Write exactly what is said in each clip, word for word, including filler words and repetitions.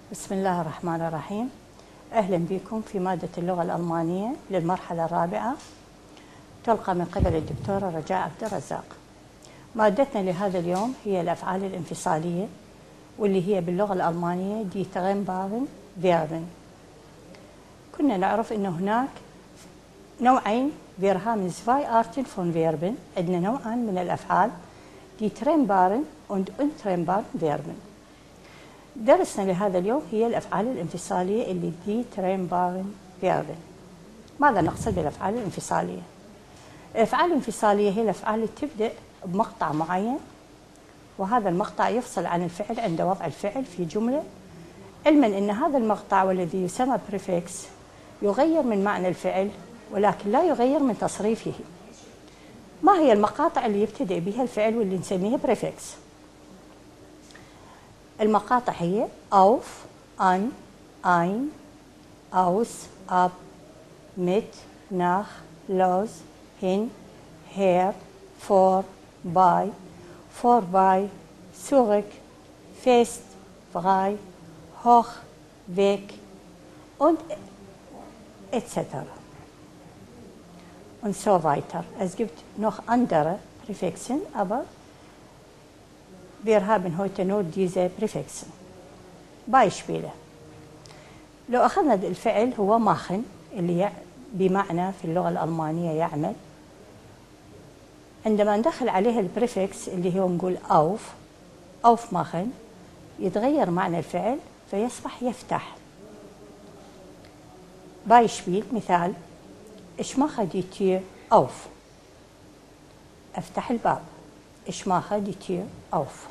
بسم الله الرحمن الرحيم. أهلا بكم في مادة اللغة الألمانية للمرحلة الرابعة، تلقى من قبل الدكتورة رجاء عبد الرزاق. مادتنا لهذا اليوم هي الأفعال الانفصالية، واللي هي باللغة الألمانية دي ترينبارن فيربن. كنا نعرف أن هناك نوعين فيرهامن زواي آرتن فون فيربن، عندنا نوعان من الأفعال دي ترينبارن und untrennbaren Verben. درسنا لهذا اليوم هي الأفعال الانفصالية اللي دي ترينبارن فيربن. ماذا نقصد بالأفعال الانفصالية؟ الأفعال الانفصالية هي الأفعال اللي تبدأ بمقطع معين، وهذا المقطع يفصل عن الفعل عند وضع الفعل في جملة، علما أن هذا المقطع والذي يسمى بريفكس يغير من معنى الفعل ولكن لا يغير من تصريفه. ما هي المقاطع اللي يبتدئ بها الفعل واللي نسميها بريفكس؟ المقاطع هي auf, an, ein, aus, ab, mit, nach, los, hin, her, vor, bei, vorbei, zurück, fest, frei, hoch, weg und et cetera. Und so weiter. Es gibt noch andere Präfixen, aber wir haben heute nur diese Präfixen. Beispiele. لو أخذنا الفعل هو machen اللي بمعنى في اللغة الألمانية يعمل، عندما ندخل عليه البريفكس اللي هو نقول auf aufmachen يتغير معنى الفعل فيصبح يفتح. Beispiel مثال: Ich mache die Tür auf. أفتح الباب. Ich mache die Tür auf.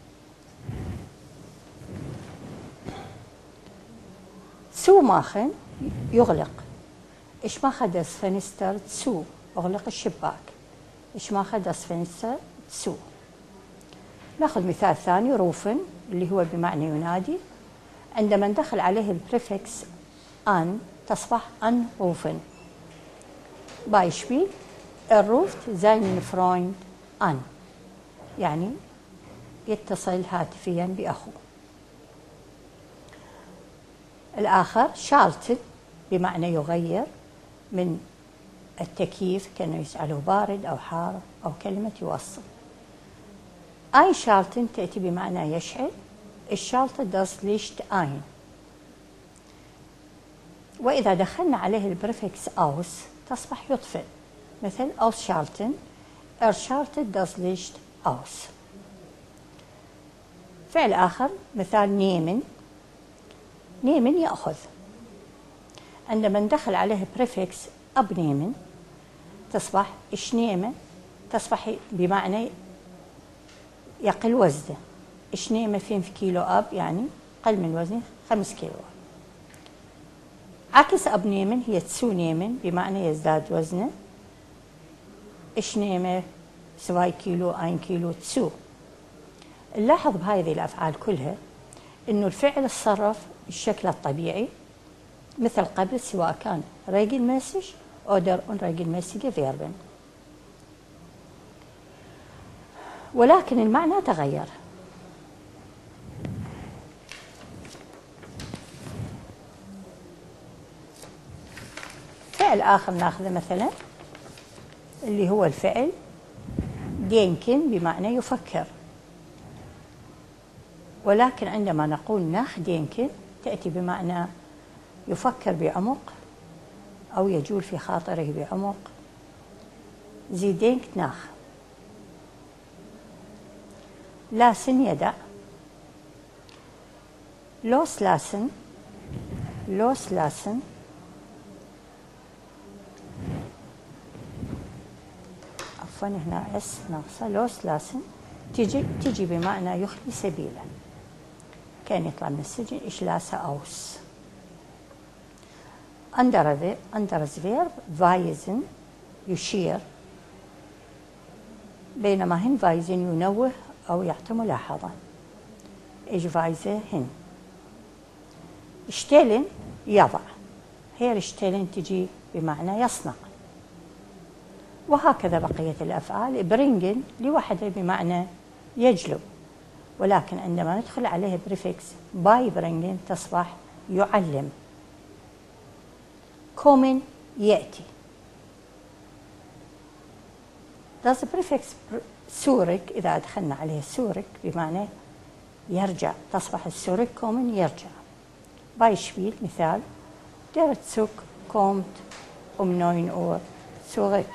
Zumachen يغلق. Ich mache das Fenster zu. أغلق الشباك. Ich mache das Fenster zu. ناخذ مثال ثاني rufen اللي هو بمعنى ينادي، عندما ندخل عليه البريفكس an تصبح anrufen. Beispiel: Er ruft seinen Freund an. يعني يتصل هاتفيا بأخوه. الآخر schalten بمعنى يغير من التكييف كأنه يجعله بارد أو حار أو كلمة يوصل. einschalten تأتي بمعنى يشعل. Ich schalte das Licht ein. وإذا دخلنا عليه البريفكس aus تصبح يطفئ، مثل ausschalten. Er schaltet das Licht aus. فعل آخر مثال nehmen. nehmen يأخذ، عندما ندخل عليه بريفكس abnehmen تصبح ich nehme، تصبح بمعنى يقل وزنه. ich nehme fünf كيلو ab يعني قل من وزنه خمس كيلو. عكس abnehmen هي zunehmen بمعنى يزداد وزنه. ich nehme zwei كيلو ein كيلو zu. نلاحظ بهذه الأفعال كلها إنه الفعل تصرف بالشكل الطبيعي مثل قبل، سواء كان regelmäßig oder unregelmäßige Verben، ولكن المعنى تغير. فعل آخر ناخذه مثلا اللي هو الفعل denken بمعنى يفكر، ولكن عندما نقول nachdenken تأتي بمعنى يفكر بعمق أو يجول في خاطره بعمق. Sie denkt nach. lassen يدع. loslassen loslassen. عفوا هنا اس ناقصة. loslassen تجي تجي بمعنى يخلي سبيلا، كان يطلع من السجن. ich lasse aus. anderes Verb weisen يشير، بينما hinweisen ينوه أو يعطي ملاحظة. ich weise hin. stellen يضع. هي stellen تجي بمعنى يصنع. وهكذا بقية الأفعال. bringen لوحده بمعنى يجلب، ولكن عندما ندخل عليه بريفكس بايبرينجن تصبح يعلم. kommen يأتي. das prefix zurück إذا أدخلنا عليه zurück بمعنى يرجع، تصبح zurückkommen يرجع. Beispiel مثال: der Zug kommt um neun Uhr zurück.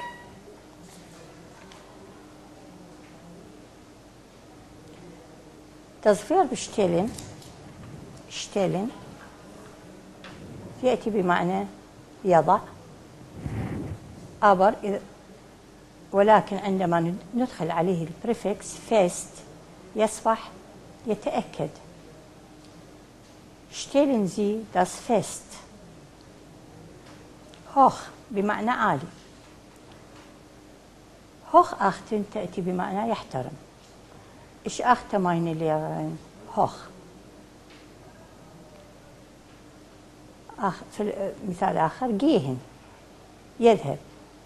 das Verb stellen stellen يأتي بمعنى يضع، aber ولكن عندما ندخل عليه البريفكس fest يصبح يتأكد. stellen Sie das fest. hoch بمعنى عالي. hochachten تأتي بمعنى يحترم. ich achte meine Lehrerin hoch. في مثال آخر gehen يذهب.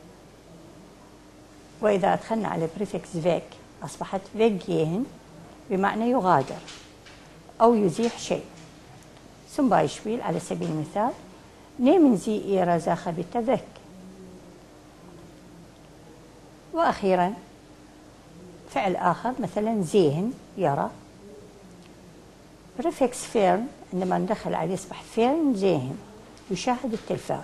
وإذا أدخلنا على بريفكس weg أصبحت weggehen بمعنى يغادر أو يزيح شيء. zum Beispiel على سبيل المثال: nehmen Sie Ihre Sache bitte weg. وأخيرا فعل آخر مثلا sehen يرى. بريفكس fern عندما ندخل عليه يصبح fern sehen يشاهد التلفاز.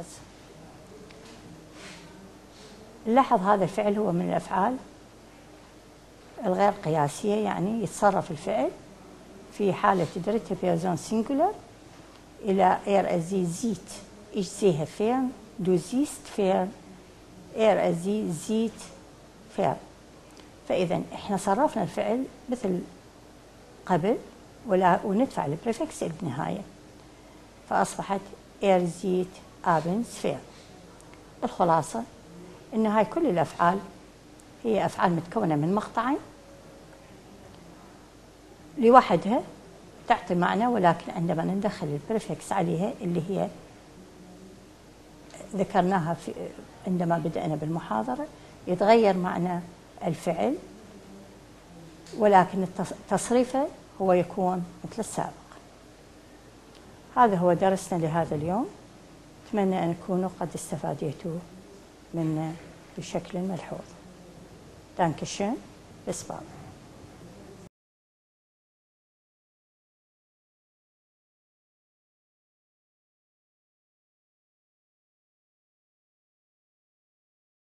نلاحظ هذا الفعل هو من الأفعال الغير قياسية، يعني يتصرف الفعل في حالة dritte Person Singular إلى er es sie sieht. ich sehe fern, du siehst fern, er es sie sieht fern. فإذا إحنا صرفنا الفعل مثل قبل ولا وندفع البريفكس النهاية، فأصبحت er sieht abends fern. الخلاصة إن هاي كل الأفعال هي أفعال متكونة من مقطعين لوحدها تعطي معنى، ولكن عندما ندخل البريفكس عليها اللي هي ذكرناها في عندما بدأنا بالمحاضرة يتغير معنى الفعل، ولكن تصريفه هو يكون مثل السابق. هذا هو درسنا لهذا اليوم، أتمنى أن تكونوا قد استفادتوا منه بشكل ملحوظ. Dankeschön. Bis bald.